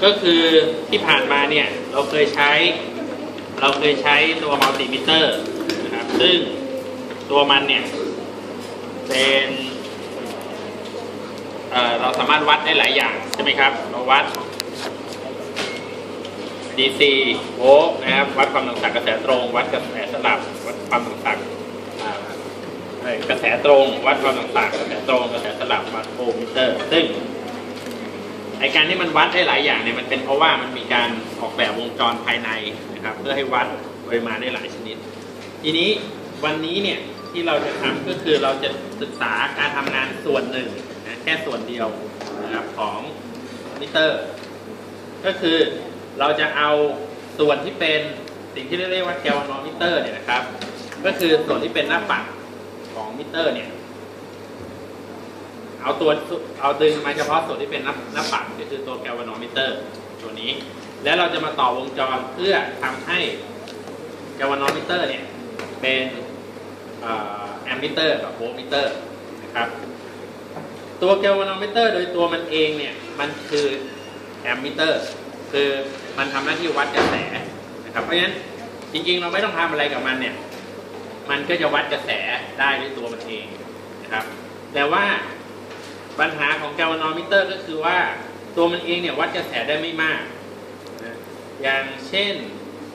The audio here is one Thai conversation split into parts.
ก็คือที่ผ่านมาเนี่ยเราเคยใช้ตัวมัลติมิเตอร์นะครับซึ่งตัวมันเนี่ยเป็นเราสามารถวัดได้หลายอย่างใช่ไหมครับเราวัด DC โวลต์นะครับวัดความต่างกระแสตรงวัดกระแสสลับวัดความต่างกระแสตรงวัดความต่างกระแสตรงกระแสสลับวัดโอห์มมิเตอร์ซึ่งไอการที่มันวัดได้หลายอย่างเนี่ยมันเป็นเพราะว่ามันมีการออกแบบวงจรภายในนะครับเพื่อให้วัดปริมาณได้หลายชนิดทีนี้วันนี้เนี่ยที่เราจะทำก็คือเราจะศึกษาการทำงานส่วนหนึ่งนะแค่ส่วนเดียวนะครับของมิเตอร์ก็คือเราจะเอาส่วนที่เป็นสิ่งที่เรียกว่าแกลวานอมิเตอร์เนี่ยนะครับก็คือส่วนที่เป็นหน้าปัดของมิเตอร์เนี่ยเอาดึงมาเฉพาะส่วนที่เป็นหน้าปัดก็คือตัวแกลวานอมิเตอร์ตัวนี้แล้วเราจะมาต่อวงจรเพื่อทำให้แกลวานอมิเตอร์เนี่ยเป็นแอมมิเตอร์กับโวลต์มิเตอร์นะครับตัวแกลวานอมิเตอร์โดยตัวมันเองเนี่ยมันคือแอมมิเตอร์คือมันทำหน้าที่วัดกระแสนะครับเพราะฉะนั้นจริงๆเราไม่ต้องทำอะไรกับมันเนี่ยมันก็จะวัดกระแสได้ด้วยตัวมันเองนะครับแต่ว่าปัญหาของแกลวานอมิเตอร์ก็คือว่าตัวมันเองเนี่ยวัดกระแสได้ไม่มากนะอย่างเช่น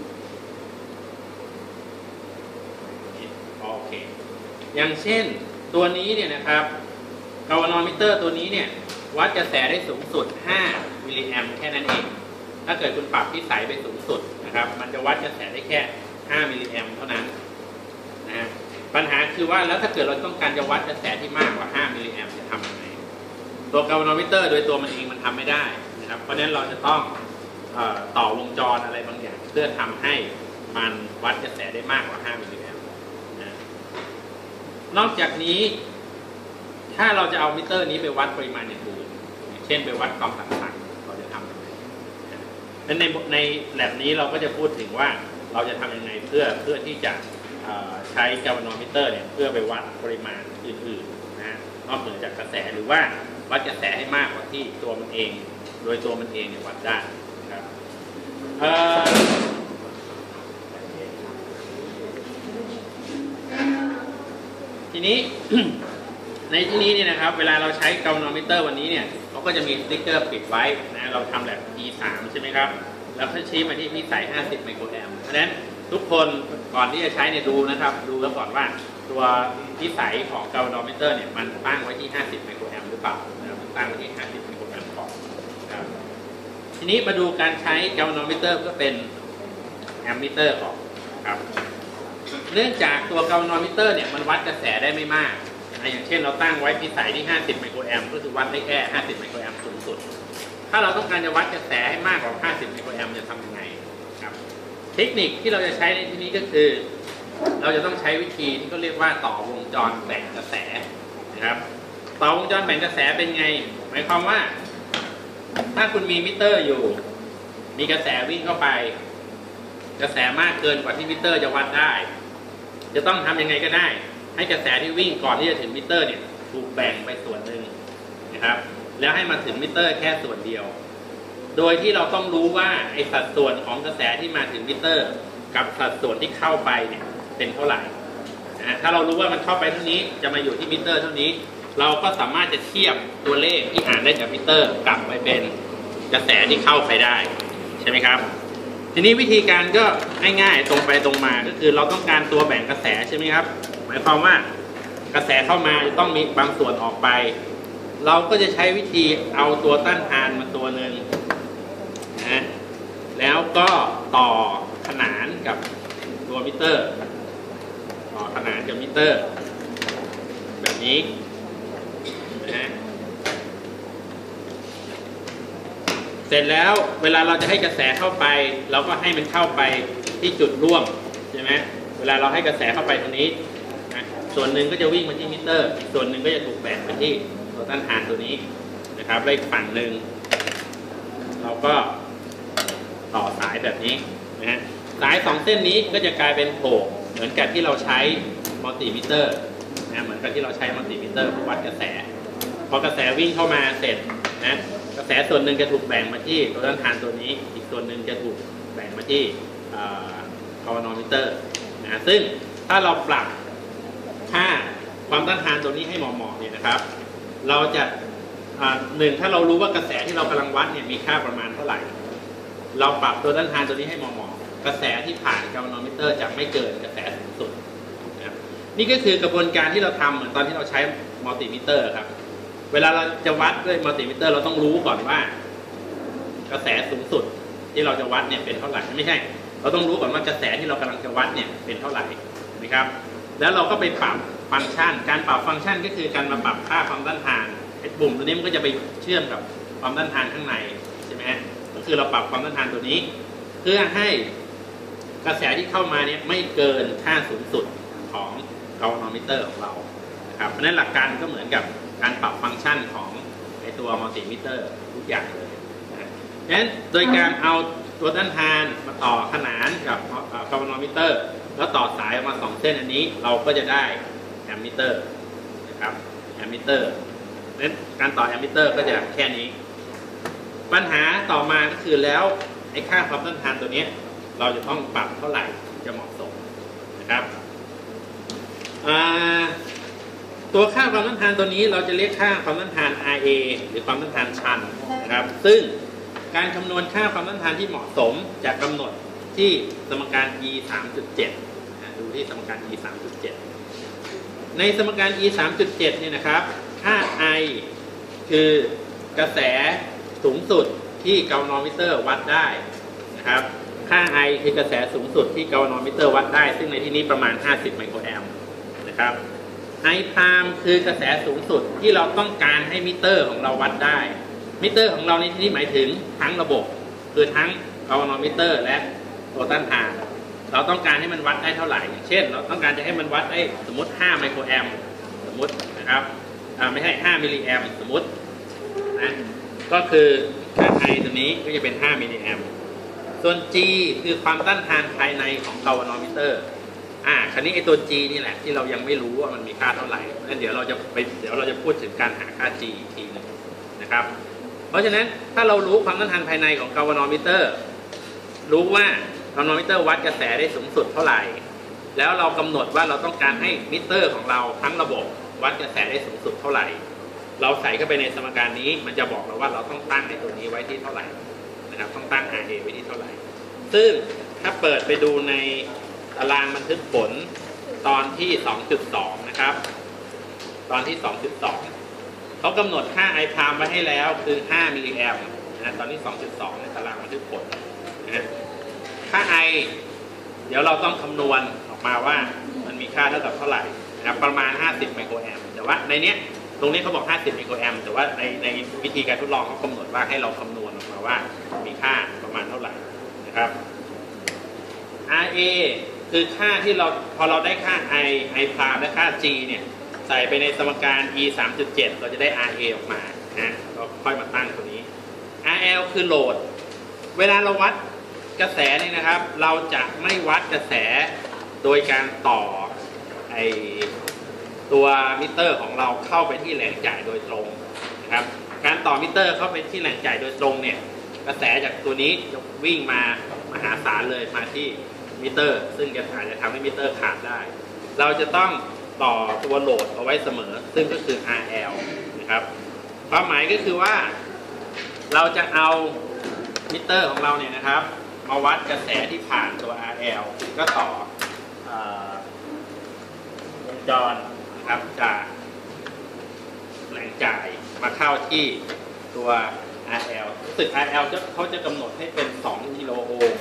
โอเคอย่างเช่นตัวนี้เนี่ยนะครับแกลวานอมิเตอร์ตัวนี้เนี่ยวัดกระแสได้สูงสุด5มิลลิแอมป์แค่นั้นเองถ้าเกิดคุณปรับพิสัยไปสูงสุดนะครับมันจะวัดกระแสได้แค่5มิลลิแอมป์เท่านั้นนะปัญหาคือว่าแล้วถ้าเกิดเราต้องการจะวัดกระแสที่มากกว่า5มิลลิแอมป์จะทำยังไงตัวแกลวานอมิเตอร์โดยตัวมันเองมันทำไม่ได้นะครับเพราะฉะนั้นเราจะต้องต่อวงจรอะไรบางอย่างเพื่อทำให้มันวัดกระแสได้มากกว่า5มิลลิแอมป์นะนอกจากนี้ถ้าเราจะเอามิเตอร์นี้ไปวัดปริมาณอย่างอื่นเช่นไปวัดความต่างๆเราจะทำยังไงนั้นในแลบนี้เราก็จะพูดถึงว่าเราจะทำยังไงเพื่อที่จะใช้แกลวานอมิเตอร์เนี่ยเพื่อไปวัดปริมาณอื่นๆนะนอกเหนือจากกระแสหรือว่าวัดกระแสให้มากกว่าที่ตัวมันเองโดยตัวมันเองเนี่ยวัดได้นะครับทีนี้ ในที่นี้เนี่ยนะครับเวลาเราใช้แกลวานอมิเตอร์วันนี้เนี่ยเขาก็จะมีสติ๊กเกอร์ปิดไว้นะเราทำแบบ P3 ใช่ไหมครับแล้วเขาชี้มาที่พิสัย50ไมโครแอมป์เพราะฉะนั้นทุกคนก่อนที่จะใช้เนี่ยดูนะครับดูแล้วก่อนว่าตัวพิสัยของแกลวานอมิเตอร์เนี่ยมันตั้งไว้ที่50ไมโครแอมป์หรือเปล่านะครับตั้งไว้ที่50ไมโครแอมป์ก่อนนะครับทีนี้มาดูการใช้แกลวานอมิเตอร์ก็เป็นแอมมิเตอร์ก่อนครับเนื่องจากตัวแกลวานอมิเตอร์เนี่ยมันวัดกระแสได้ไม่มากอย่างเช่นเราตั้งไว้พิสัยที่50ไมโครแอมป์ก็คือวัดได้แค่50ไมโครแอมป์สูงสุดถ้าเราต้องการจะวัดกระแสให้มากกว่า50ไมโครแอมป์จะทำยังไงครับเทคนิคที่เราจะใช้ในที่นี้ก็คือเราจะต้องใช้วิธีที่เขาเรียกว่าต่อวงจรแบ่งกระแสนะครับต่อวงจรแบ่งกระแสเป็นไงหมายความว่าถ้าคุณมีมิเตอร์อยู่มีกระแสวิ่งเข้าไปกระแสมากเกินกว่าที่มิเตอร์จะวัดได้จะต้องทำยังไงก็ได้ให้กระแสที่วิ่งก่อนที่จะถึงมิเตอร์เนี่ยถูกแบ่งไปส่วนหนึ่งนะครับแล้วให้มาถึงมิเตอร์แค่ส่วนเดียวโดยที่เราต้องรู้ว่าไอ้สัดส่วนของกระแสที่มาถึงมิเตอร์กับสัดส่วนที่เข้าไปเนี่ยเป็นเท่าไหร่นะถ้าเรารู้ว่ามันเข้าไปเท่านี้จะมาอยู่ที่มิเตอร์เท่านี้เราก็สามารถจะเทียบตัวเลขที่อ่านได้จากมิเตอร์กลับไปเป็นกระแสที่เข้าไปได้ใช่ไหมครับทีนี้วิธีการก็ง่ายๆตรงไปตรงมาก็คือเราต้องการตัวแบ่งกระแสใช่ไหมครับหมายความว่ากระแสเข้ามาจะต้องมีบางส่วนออกไปเราก็จะใช้วิธีเอาตัวต้านทานมาตัวหนึ่งนะแล้วก็ต่อขนานกับตัวมิเตอร์ต่อขนานกับมิเตอร์แบบนี้นะเสร็จแล้วเวลาเราจะให้กระแสเข้าไปเราก็ให้มันเข้าไปที่จุดร่วมใช่ไหมเวลาเราให้กระแสเข้าไปตรงนี้ส่วนหนึ่งก็จะวิ่งมาที่มิเตอร์อีกส่วนหนึ่งก็จะถูกแบ่งไปที่ตัวต้านทานตัวนี้นะครับแล้วอีกฝั่งหนึ่งเราก็ต่อสายแบบนี้นะฮะสาย2เส้นนี้ก็จะกลายเป็นโผล่เหมือนกับที่เราใช้มัลติมิเตอร์นะเหมือนกับที่เราใช้มัลติมิเตอร์วัดกระแสพอกระแสวิ่งเข้ามาเสร็จนะกกระแสส่วนหนึ่งจะถูกแบ่งมาที่ตัวต้านทานตัวนี้อีกส่วนหนึ่งจะถูกแบ่งมาที่คาร์บอนมิเตอร์นะซึ่งถ้าเราปรับค่าความต้านทานตัวนี้ให้เหมาะๆเนี่ยนะครับเราจะหนึ่งถ้าเรารู้ว่ากระแสที่เรากำลังวัดเนี่ยมีค่าประมาณเท่าไหร่เราปรับตัวต้านทานตัวนี้ให้เหมาะๆกระแสที่ผ่านคาร์บอนมิเตอร์จะไม่เกินกระแสสูงสุดนะครับนี่ก็คือกระบวนการที่เราทำเหมือนตอนที่เราใช้มัลติมิเตอร์ครับเวลาเราจะวัดด้วยมัลติมิเตอร์เราต้องรู้ก่อนว่ากระแสสูงสุดที่เราจะวัดเนี่ยเป็นเท่าไหร่ไม่ใช่เราต้องรู้ก่อนว่ากระแสที่เรากำลังจะวัดเนี่ยเป็นเท่าไหร่นะครับแล้วเราก็ไปปรับฟังก์ชันการปรับฟังก์ชันก็คือการมาปรับค่าความต้านทานไอ้ปุ่มตัวนี้มันก็จะไปเชื่อมกับความต้านทานข้างในใช่ไหมฮะก็คือเราปรับความต้านทานตัวนี้เพื่อให้กระแสที่เข้ามาเนี่ยไม่เกินค่าสูงสุดของคาร์บอนมิเตอร์ของเรานะครับเพราะฉะนั้นหลักการก็เหมือนกับการปรับฟังก์ชันของไอตัวมัลติมิเตอร์ทุกอย่างเลยนะฉะนั้นโดยการเอาตัวต้านทานมาต่อขนานกับคาร์บอนมิเตอร์แล้วต่อสายออกมา2เส้นอันนี้เราก็จะได้แอมมิเตอร์นะครับแอมมิเตอร์นั้นการต่อแอมมิเตอร์ก็จะแค่นี้ปัญหาต่อมาก็คือแล้วไอ้ค่าความต้านทานตัวนี้เราจะต้องปรับเท่าไหร่จะเหมาะสมนะครับตัวค่าความต้านทานตัวนี้เราจะเรียกค่าความต้านทาน RA หรือความต้านทานชันนะครับซึ่งการคำนวณค่าความต้านทานที่เหมาะสมจะกำหนดที่สมการ E 3.7 ดูที่สมการ E 3.7 ในสมการ E 3.7 เนี่ยนะครับค่า I คือกระแสสูงสุดที่กาลวาโนมิเตอร์วัดได้นะครับค่า I คือกระแสสูงสุดที่กาลวาโนมิเตอร์วัดได้ซึ่งในที่นี้ประมาณ50ไมโครแอมป์นะครับ I พรามคือกระแสสูงสุดที่เราต้องการให้มิเตอร์ของเราวัดได้มิเตอร์ของเราในที่นี้หมายถึงทั้งระบบคือทั้งกาลวาโนมิเตอร์และตัวต้านทานเราต้องการให้มันวัดได้เท่าไหร่อย่างเช่นเราต้องการจะให้มันวัดได้สมมติ5ไมโครแอมป์สมมตินะครับไม่ใช่5มิลลิแอมป์สมมตินะก็คือค่า I ตัวนี้ก็จะเป็น5มิลลิแอมป์ส่วน G คือความต้านทานภายในของกาลวาโนมิเตอร์คราวนี้ไอ้ตัว G นี่แหละที่เรายังไม่รู้ว่ามันมีค่าเท่าไหร่งั้นเดี๋ยวเราจะพูดถึงการหาค่า G อีกทีนึงนะครับเพราะฉะนั้นถ้าเรารู้ความต้านทานภายในของกาลวาโนมิเตอร์รู้ว่ากาลวาโนมิเตอร์วัดกระแสได้สูงสุดเท่าไหร่แล้วเรากำหนดว่าเราต้องการให้มิเตอร์ของเราทั้งระบบวัดกระแสได้สูงสุดเท่าไหร่เราใส่เข้าไปในสมการนี้มันจะบอกเราว่าเราต้องตั้งในตัวนี้ไว้ที่เท่าไหร่นะครับต้องตั้ง RA ไว้ที่เท่าไหร่ซึ่งถ้าเปิดไปดูในตารางบันทึกผลตอนที่ 2.2 นะครับตอนที่ 2.2 เขากำหนดค่า I พรามไว้ให้แล้วคือ5มิลลิแอมป์นะตอนที่ 2.2 ในตารางบันทึกผลนะค่า I เดี๋ยวเราต้องคำนวณออกมาว่ามันมีค่าเท่ากับเท่าไหร่นะครับประมาณ50ไมโครแอมป์แต่ว่าในเนี้ยตรงนี้เขาบอก50ไมโครแอมป์แต่ว่าในวิธีการทดลองเขากำหนดว่าให้เราคำนวณออกมาว่ามีค่าประมาณเท่าไหร่นะครับ RA คือค่าที่เราพอเราได้ค่า I พรามและค่า G เนี่ยใส่ไปในสมการ E 3.7 เราจะได้ RA ออกมานะเราค่อยมาตั้งตัวนี้ RL คือโหลดเวลาเราวัดกระแสนี่นะครับเราจะไม่วัดกระแสโดยการต่อตัวมิเตอร์ของเราเข้าไปที่แหล่งจ่ายโดยตรงนะครับการต่อมิเตอร์เข้าไปที่แหล่งจ่ายโดยตรงเนี่ยกระแสจากตัวนี้จะวิ่งมามหาศาลเลยมาที่มิเตอร์ซึ่งอาจจะทำให้มิเตอร์ขาดได้เราจะต้องต่อตัวโหลดเอาไว้เสมอซึ่งก็คือ RL นะครับความหมายก็คือว่าเราจะเอามิเตอร์ของเราเนี่ยนะครับมาวัดกระแสที่ผ่านตัว RL ก็ต่อวงจรนะครับจากแหล่งจ่ายมาเข้าที่ตัว RL รู้สึก RL เขาจะกำหนดให้เป็น2กิโลโอห์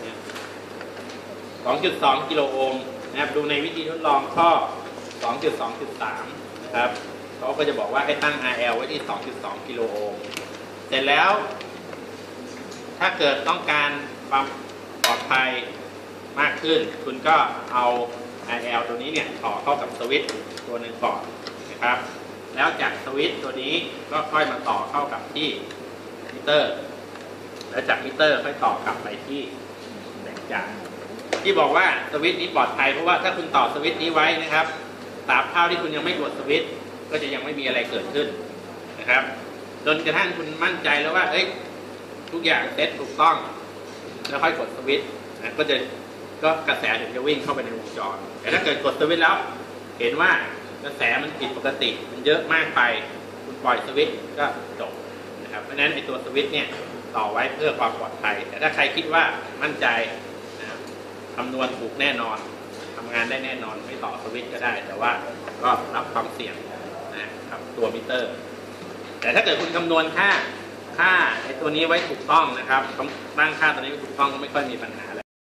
ม 2.2 กิโลโอห์มนะครับดูในวิธีทดลองข้อ 2.2.3 นะครับเขาก็จะบอกว่าให้ตั้ง RL ไว้ที่ 2.2 กิโลโอห์มเสร็จแล้วถ้าเกิดต้องการความปลอดภัยมากขึ้นคุณก็เอา RL ตัวนี้เนี่ยต่อเข้ากับสวิตช์ตัวหนึ่งก่อนนะครับแล้วจากสวิตช์ตัวนี้ก็ค่อยมาต่อเข้ากับที่มิเตอร์แล้วจากมิเตอร์ค่อยต่อกลับไปที่แหล่งจ่ายที่บอกว่าสวิตช์นี้ปลอดภัยเพราะว่าถ้าคุณต่อสวิตช์นี้ไว้นะครับตราบเท่าที่คุณยังไม่กดสวิตช์ก็จะยังไม่มีอะไรเกิดขึ้นนะครับจนกระทั่งคุณมั่นใจแล้วว่าเอ้ยทุกอย่างเซตถูกต้องแล้วค่อยกดสวิตช์นะก็กระแสถึงจะวิ่งเข้าไปในวงจรแต่ถ้าเกิดกดสวิตช์แล้วเห็นว่ากระแสมันผิดปกติมันเยอะมากไปคุณปล่อยสวิตช์ก็จบนะครับเพราะฉะนั้นไอ้ตัวสวิตช์เนี่ยต่อไว้เพื่อความปลอดภัยแต่ถ้าใครคิดว่ามั่นใจนะครับคำนวณถูกแน่นอนทำงานได้แน่นอนไม่ต่อสวิตช์ก็ได้แต่ว่าก็รับความเสี่ยงนะครับตัวมิเตอร์แต่ถ้าเกิดคุณคำนวณค่าไอ้ตัวนี้ไว้ถูกต้องนะครับตั้งค่าตัวนี้ไว้ถูกต้องก็ไม่ค่อยมีปัญหา